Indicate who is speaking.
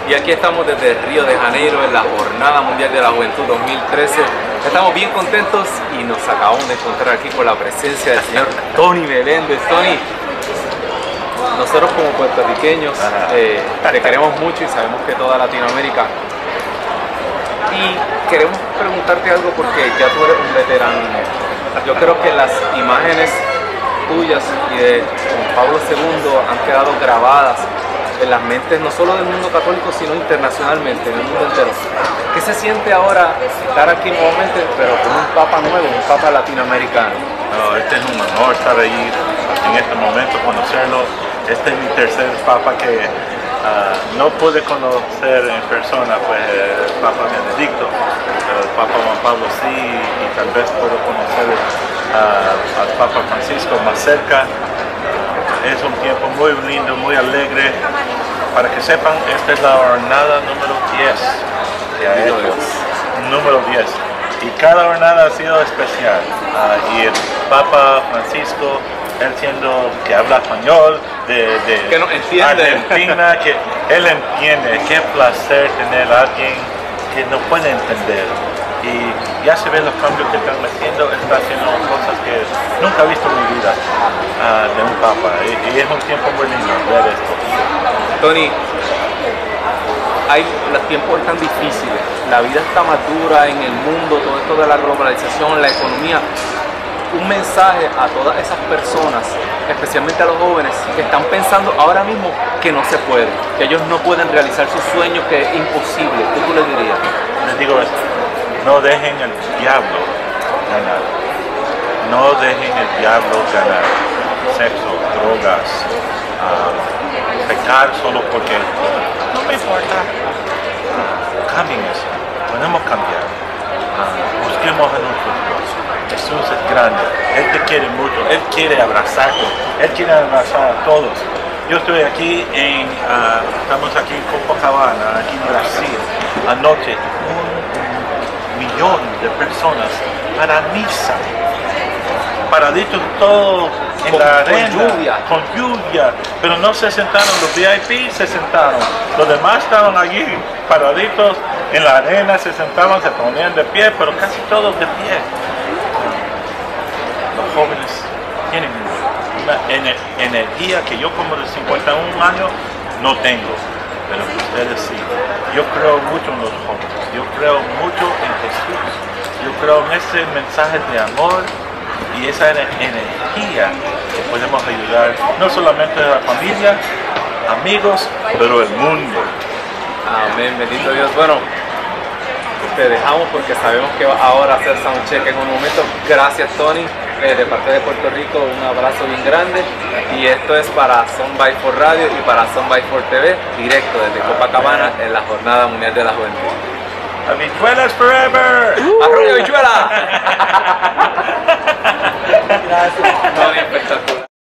Speaker 1: Y aquí estamos desde Río de Janeiro en la Jornada Mundial de la Juventud 2013. Estamos bien contentos y nos acabamos de encontrar aquí con la presencia del señor Tony Meléndez. Tony, nosotros como puertorriqueños te queremos mucho y sabemos que toda Latinoamérica. Y queremos preguntarte algo porque ya tú eres un veterano. Yo creo que las imágenes tuyas y de Juan Pablo II han quedado grabadas en las mentes no solo del mundo católico, sino internacionalmente, en el mundo entero. ¿Qué se siente ahora estar aquí nuevamente, pero con un Papa nuevo, un Papa latinoamericano?
Speaker 2: No, este es un honor estar ahí en este momento, conocerlo. Este es mi tercer Papa que no pude conocer en persona, pues el Papa Benedicto, pero el Papa Juan Pablo sí, y tal vez puedo conocer al Papa Francisco más cerca. Es un tiempo muy lindo, muy alegre. Para que sepan, esta es la jornada número 10. Número 10. Y cada jornada ha sido especial. Y el Papa Francisco, él siendo que habla español,
Speaker 1: que no entiende.
Speaker 2: Argentina, que él entiende. Qué placer tener a alguien que no puede entender. Y ya se ven los cambios que están haciendo, está haciendo cosas que nunca he visto en mi vida de un Papa. Y es un tiempo muy lindo ver esto.
Speaker 1: Tony, los tiempos están difíciles, la vida está más dura en el mundo, todo esto de la globalización, la economía. Un mensaje a todas esas personas, especialmente a los jóvenes, que están pensando ahora mismo que no se puede, que ellos no pueden realizar sus sueños, que es imposible. ¿Qué tú les dirías?
Speaker 2: Les digo esto, no dejen el diablo ganar. No dejen el diablo ganar. Sexo, drogas, pecar solo porque no me importa. Cambien eso, podemos cambiar. Busquemos a nuestro Dios. Jesús es grande, Él te quiere mucho, Él quiere abrazarte, Él quiere abrazar a todos. Yo estoy aquí estamos aquí en Copacabana, aquí en Brasil. Anoche 1 millón de personas para misa, paraditos todos en la arena, con lluvia, pero no se sentaron, los VIP se sentaron, los demás estaban allí paraditos en la arena, se sentaban, se ponían de pie, pero casi todos de pie. Los jóvenes tienen una energía que yo como de 51 años no tengo, pero ustedes sí. Yo creo mucho en los jóvenes, yo creo mucho en Jesús, yo creo en ese mensaje de amor y esa energía que podemos ayudar no solamente a la familia, amigos, pero el mundo.
Speaker 1: Amén, bendito Dios. Bueno, te dejamos porque sabemos que va ahora a hacer soundcheck en un momento. Gracias, Tony, de parte de Puerto Rico, un abrazo bien grande. Y esto es para Son by For Radio y para Son by For TV, directo desde Copacabana en la Jornada Mundial de la Juventud.
Speaker 2: ¡Habichuelas forever!
Speaker 1: ¡Arroyo habichuela! Gracias. Tony, espectacular.